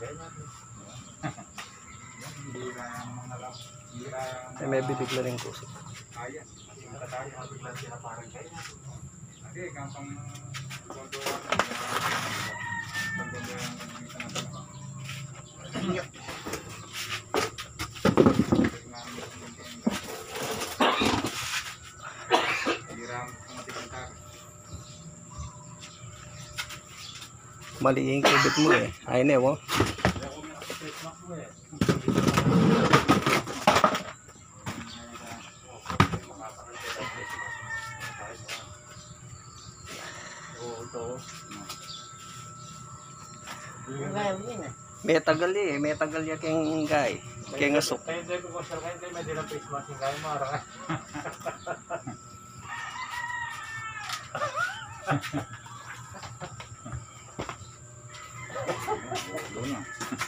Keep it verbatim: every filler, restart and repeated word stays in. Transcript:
Ay, may bibigla rin kusok. Ayan. Nakatayo ang bigla sila parang kaya. Hindi, gampang gondola. Gondola yung pagkita na ito. Hiram ang matikantar. Mali yung kubit mo eh. Ayun eh, mo. May tagal eh. May tagal ya keng gay. Keng asok. Kaya hindi ko siya kaya hindi may dilang face mask yung kaya mo. Doon na.